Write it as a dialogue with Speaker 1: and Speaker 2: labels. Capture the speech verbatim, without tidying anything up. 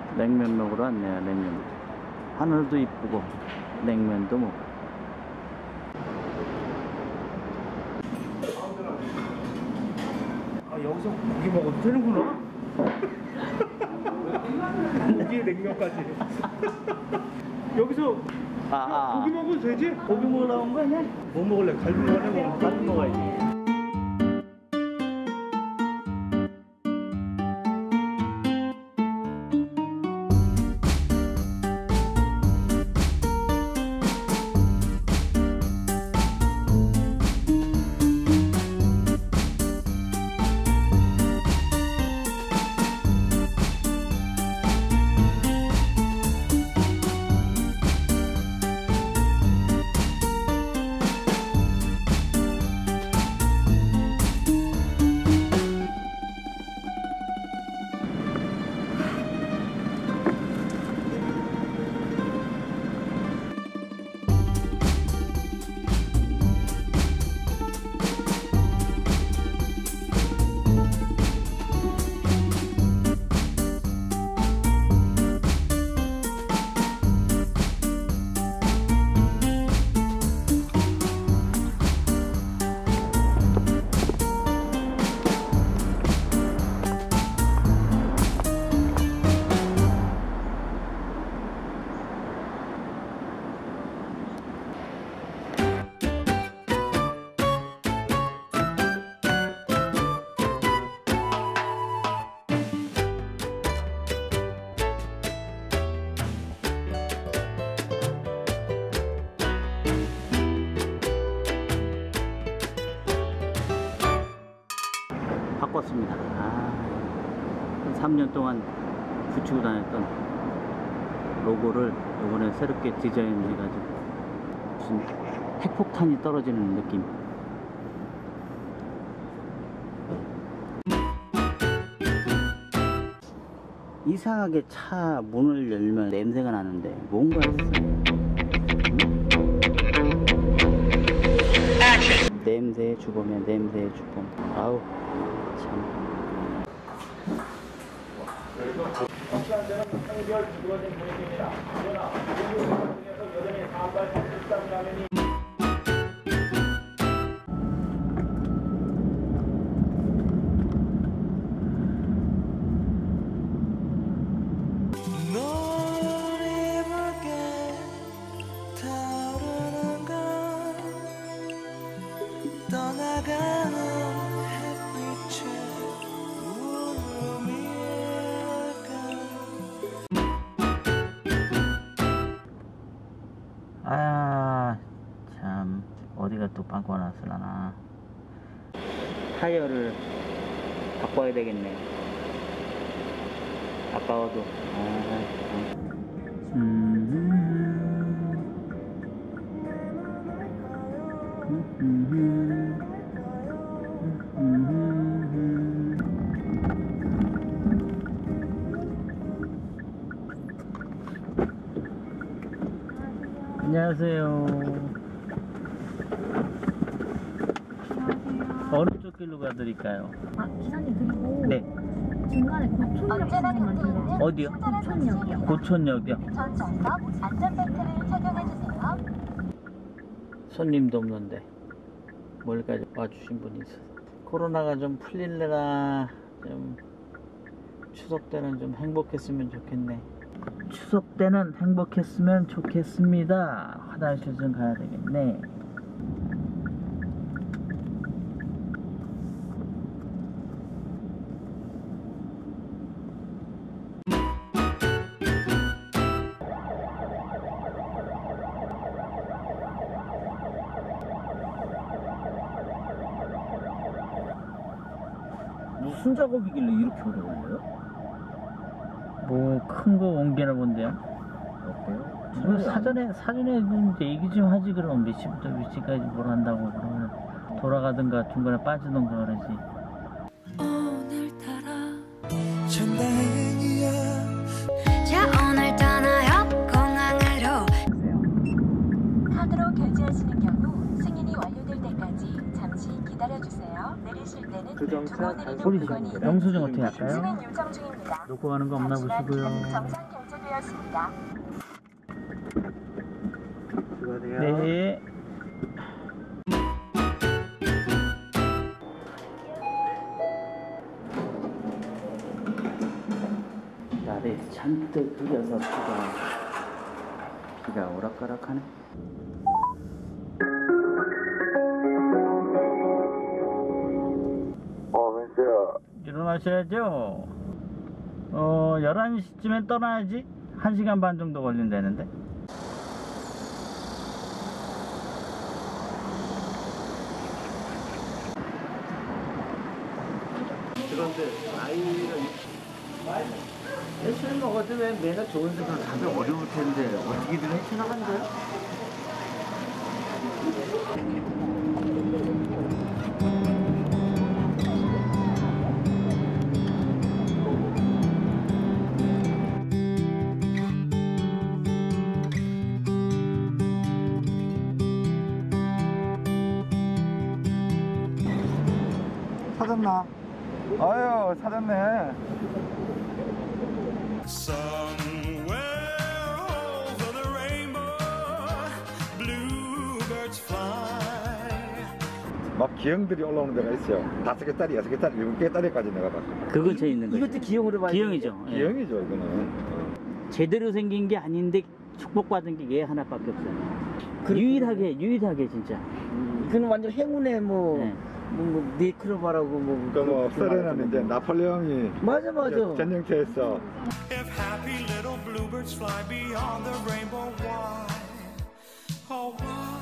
Speaker 1: 냉면 먹으러 왔네요. 냉면. 하늘도 이쁘고 냉면도 먹고.
Speaker 2: 아, 여기서 고기 먹어도 되는구나. 고기에 냉면까지. 여기서
Speaker 1: 아, 아.
Speaker 2: 고기 먹어도 되지?
Speaker 1: 고기 먹으러 온 거 아니야?
Speaker 2: 뭐 먹을래? 갈비 먹을래? 뭐
Speaker 1: 갈비 먹어야지. 바꿨습니다. 아, 한 삼 년 동안 붙이고 다녔던 로고를 이번에 새롭게 디자인해가지고 무슨 핵폭탄이 떨어지는 느낌. 이상하게 차 문을 열면 냄새가 나는데 뭔가 했어요. 냄새의 주범이야, 냄새의 주범. 아우 참. 아, 참 어디가 또 빵꾸가 났으려나. 타이어를 바꿔야 되겠네. 아까워도. 아, 음. 안녕하세요.
Speaker 3: 안녕하세요.
Speaker 1: 어느 쪽 길로 가드릴까요?
Speaker 3: 아, 기사님 그리고
Speaker 1: 네.
Speaker 3: 중간에 고촌역 시즌만 들려.
Speaker 1: 어디요?
Speaker 3: 고촌역이요.
Speaker 1: 고촌역이요.
Speaker 4: 전 정답 안전벨트를 착용해주세요.
Speaker 1: 손님도 없는데 멀리까지 와주신 분이 있어서. 코로나가 좀 풀릴래나 좀 추석 때는 좀 행복했으면 좋겠네. 추석 때는 행복했으면 좋겠습니다. 화장실 좀 가야 되겠네. 무슨 작업이길래 이렇게 오래 걸려요? 뭐 큰 거 옮기나 본데요?
Speaker 2: 어때요?
Speaker 1: 이거 사전에 사전에 좀 얘기 좀 하지. 그럼 몇 시부터 몇 시까지 뭘 한다고. 그러면 돌아가든가 중간에 빠지던가 그러지.
Speaker 5: 오늘따라 전다행이야.
Speaker 4: 자, 오늘 떠나요 공항으로. 카드로 결제하시는 경우 승인이 완료될 때까지 잠시 기다려주세요. 내리실 때는
Speaker 2: 그 정도
Speaker 1: 우리 영수증 어떻게 할까요?
Speaker 4: 수강 요청 중입니다.
Speaker 1: 놓고 가는 거 없나 보시고요.
Speaker 4: 정상 결제되었습니다.
Speaker 2: 수고하세요.
Speaker 1: 네. 날이 잔뜩 흐려서 비가 비가 오락가락하네.
Speaker 6: 어, 민수야.
Speaker 1: 일어나셔야죠. 어, 열한 시쯤엔 떠나야지. 한 시간 반 정도 걸린다는데.
Speaker 2: 그런데 아이가
Speaker 1: 해치는 먹어도 왜 매가 좋은 데가 가면 어려울 텐데 어떻게든 해치나간대요?
Speaker 2: 찾았나? 아유, 찾았네.
Speaker 5: Somewhere over the rainbow, bluebirds fly.
Speaker 6: 막 기형들이 올라오는 데가 있어요. 다섯 개 딸이, 여섯 개 딸이, 일곱 개 딸이까지 내가 봤어.
Speaker 1: 그 근처에 있는 거죠.
Speaker 7: 이것도 기형으로 봐야
Speaker 1: 기형이죠. 예.
Speaker 6: 기형이죠, 이거는.
Speaker 1: 제대로 생긴 게 아닌데 축복받은 게 얘 하나밖에 없어요. 유일하게 유일하게 진짜.
Speaker 7: 이거는 완전 행운의 뭐,
Speaker 1: 네.
Speaker 7: 뭐, 뭐 네크로바라고 뭐.
Speaker 6: 그러니까 뭐,
Speaker 7: 그렇게
Speaker 6: 서른은
Speaker 7: 말하는
Speaker 6: 이제
Speaker 7: 거.
Speaker 6: 나폴레옹이
Speaker 7: 맞아, 맞아.
Speaker 6: 이제 전쟁터에서
Speaker 5: If happy little bluebirds fly beyond the rainbow, why, oh why?